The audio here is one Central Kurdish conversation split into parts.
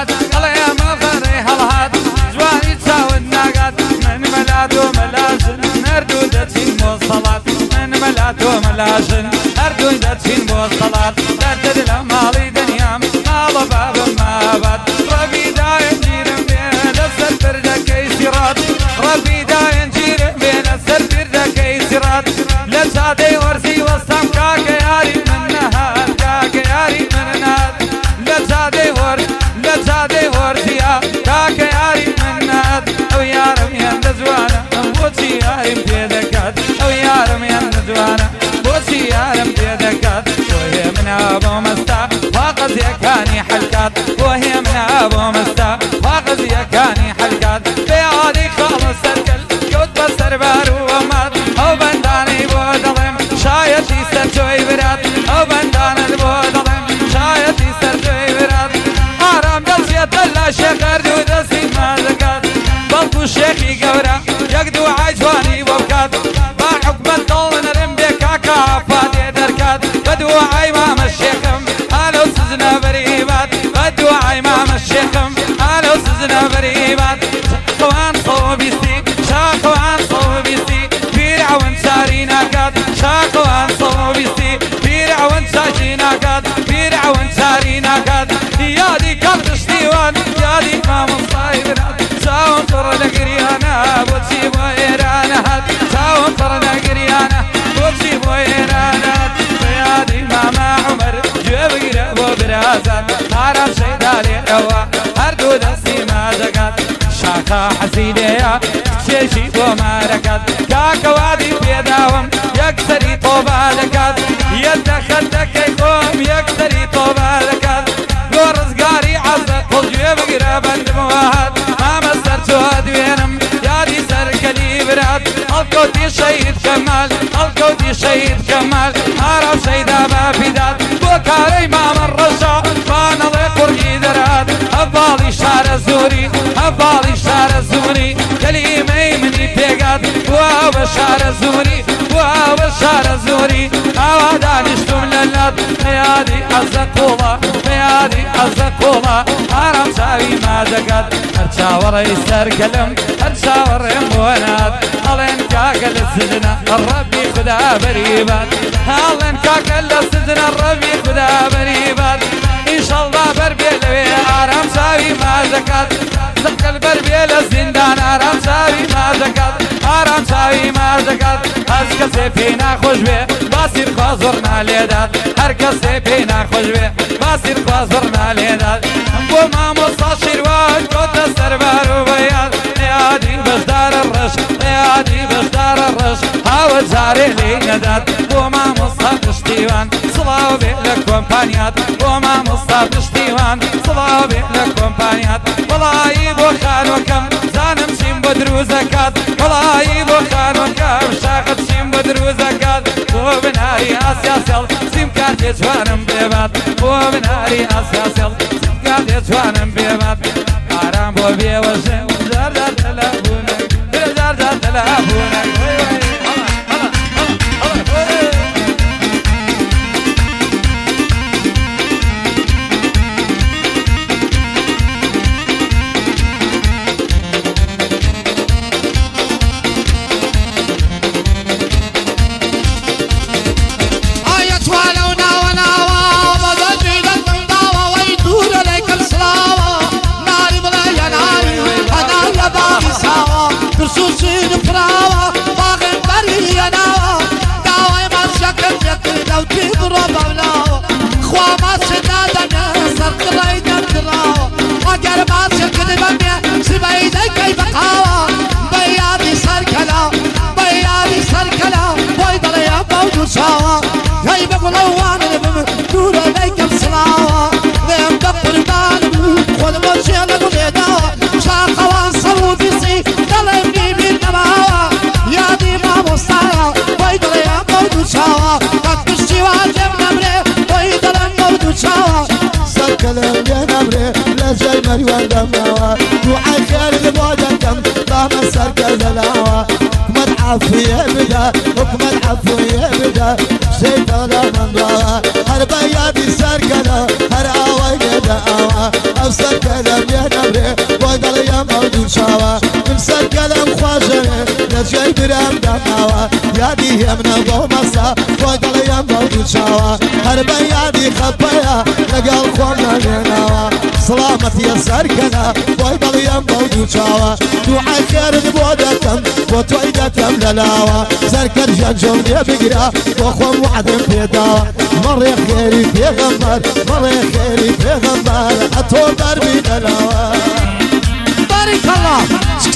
ناقات الله يا مغري هالهات جواني تساود ناقات من ملات وملازن مردودتين موصلات من ملات وملازن مردودتين موصلات تردد الأمالي دنيام مال باب ما بات ربي داين جيرم بين السر كيسيرات ربي داين جيرم بين السر كيسيرات لسادي ورسي وسام كاك ياري من نهار كاك ياري من نهار لسادي ورسي كاك ياري من نهار او يارم يندزوانا بوتي يارم بيدكات او يارم يندزوانا بوتي يارم بيدكات وهي من ابو مستا فاقد يكاني حلقات وهي من ابو مستا فاقد يكاني حلقات بيعادي خالص الكل قد بسر بارو ومات او بنداني بودلم شايتي سرجوي برات او بندان بودلم شايتي سرجوي برات حرام دلسيت الله شكر دودسي ما زكات بلقو شيخي قورا يقدو عجواني وبكات ما حكم الطول نرم بكاكا فادي دركات بدوعي مام الشيخم هالو سزنا بريبات بدوعي مام الشيخم هالو سزنا بريبات شاقوان صوبيستي شاقوان صوبيستي فرعون سارينا قاد شاقوان صوبيستي فرعون ساجينا قاد فرعون سارينا قاد يادي كبرش ديوان يادي مام الصايبنات ساون قرنا قريانا بوتسي بويرانا هاد ساون قرنا قريانا بوتسي بويرانا يادي ماما عمر جيب قرب وبرازات حرام شيدالي روا هردو دستي ما زقات شاخا حسيديا شيشي وماركات كاكا وادي بيداوم يكسري طوبا لكات يدخل دكيكم يكسري طوبا لكات ورزقاري عزق والجيب قرب اندموهات ما مصدر جواد وينم يادي سركلي برات الكوتي شهيد كمال الكوتي شهيد كمال عرب شيدا بافيدات بوكاري مام الرشا فانا قرقي درات هبالي شار الزوري هبالي شار الزوري كلمي مني بيقات وهو شار الزوري وهو شار الزوري اوادانشتم للات ميادي الزقوله ميادي الزقوله حرام ساوي ما زقات هرشاور يسر كلم هرشاور يمونات هلين كاكل السجن الربي خدا بريبات هلين كاكل السجن الربي خدا بريبات ان شاء الله بربيلوي حرام ساوي ما زقات زق البربيل الزندان حرام ساوي ما زقات حرام ساوي ما زقات هركس فينا خوش بي باسير خوزرنا ليدات هركس فينا خوش بي باسير خوزرنا ليدات بوما مصاشر واج قد سربار وبيات يادي بشدار الرش يادي بشدار الرش هاو زاري لي ندات بوما مصاف شتيوان صلاو بيلك كومبانيات بوما مصاف شتيوان صلاو بيلك كومبانيات والله بو خان وكم زانم شيم بدرو زكات والله بو خان وكم شاقت شيم بدرو زكات بو بناري اسياسل سيم كارت جوانم بيبات بو بناري اسياسل قاعد يتوانم بيبات حرام بو بيوزن زردار تلافونا زردار تلافونا مريوان دموا دعاء خير لبودن دم طعم السركة زلاوة حكم العفو يبدا حكم العفو يبدا شيطان من ضاع هر بيادي سركنا هر آوي لدى آوا أو سركنا بيهنبري وقال يا موجود شاوا من سركنا مخواجني نجي برام دماوا يادي يمنا قومسا وقال يا موجود شاوا هر بيادي خبايا لقال خونا لناوا سلامتي يا سركنا وقال يا موجود شاوا دعاء خير بودتم وتويدتم للاوا سركن جنجون بقرا وخوم وعد بيداوا مري خيري بيغمر مري خيري بيغمر أتو دربي للاوا بارك الله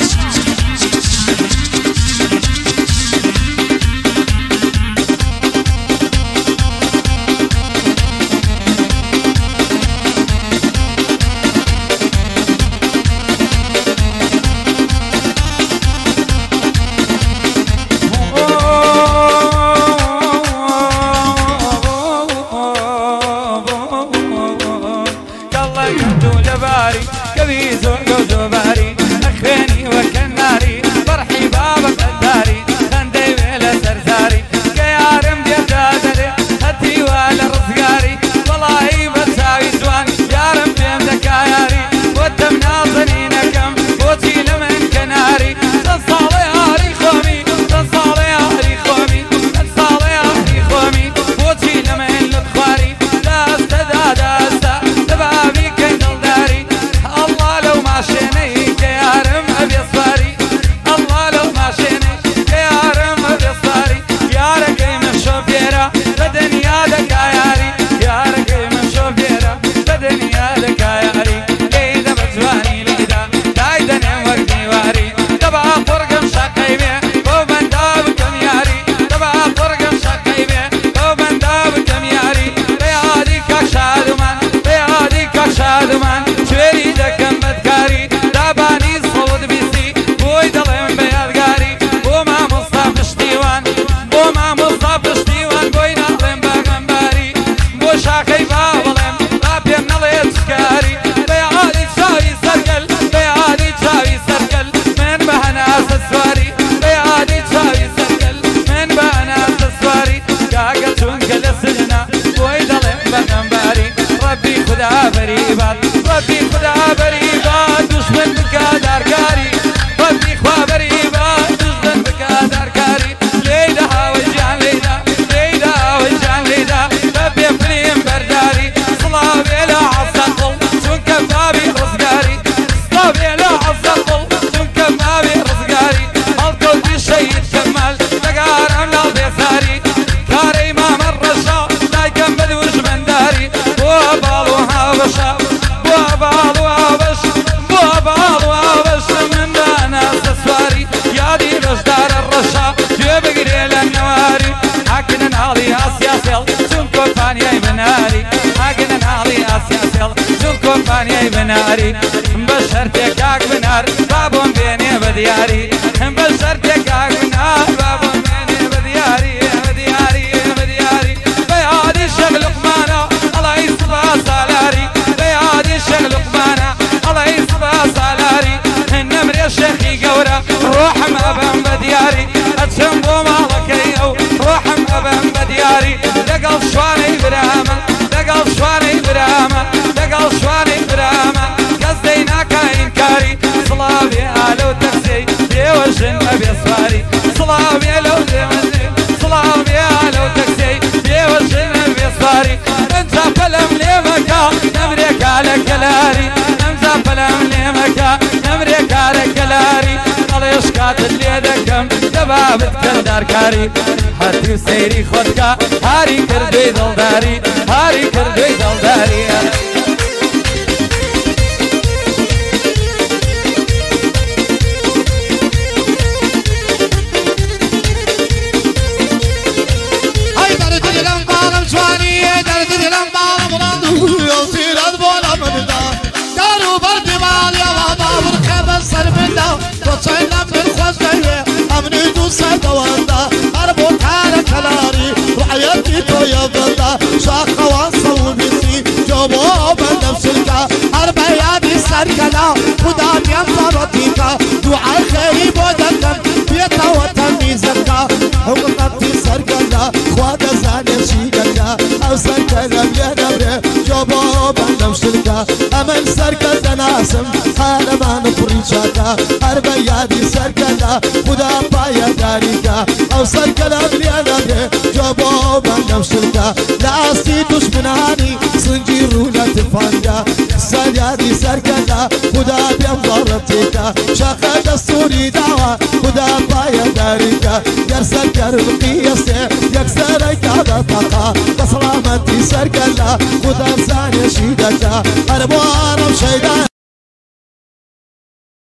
بناري بشرتك عق بنار بابون بيني بدياري بشرتك عق بنار بابون بيني بدياري بدياري بدياري بيعادي شغل قمانا الله يصبح سالاري بيعادي شغل قمانا الله يصبح سالاري النمر يا شيخي قورا روح مأبن بدياري اتشنبو مالك يو روح مأبن بدياري دقل شواني برامة دقل شواني برامة دقل شواني برامة قصدينا كاين كاري صلابي آلو تكسي بيوجن أبي صواري صلابي آلو تكسي صلابي آلو تكسي بيوجن أبي صواري انت فلم ليمكا نمريك على كلاري انت فلم ليمكا نمريك على كلاري الله يشكات اللي دكم دبابت كردار كاري حتى سيري خدكا هاري كردوي دلداري هاري كردوي دلداري سركنا ودام ينطرتيكا دعاء خير بودكم بيتا وتميزكا حكمتي سركنا خواد زاني ئەمن سەرکەدە ناسم حالەمان پڕیچاکە هەر بە یادی سەرکەدا خدا پایەداریکە ئەو سەرکەلام لێنە بێ جۆ بۆ بەندەم شلکە لە ئاستی دوشمنانی سنگی ڕوو لە تفانگە سەریادی سەرکەدا خدا پێم بەڕەتێکە شەقە دەستوری داوە خدا پایەداریکە گەر سەرکەر بقیەسێ یەکسەرەکە بەتەقا بە سەڵامەتی سەرکەدا خدا زانێشی دەکە هەر بۆ ئارەم شەیدان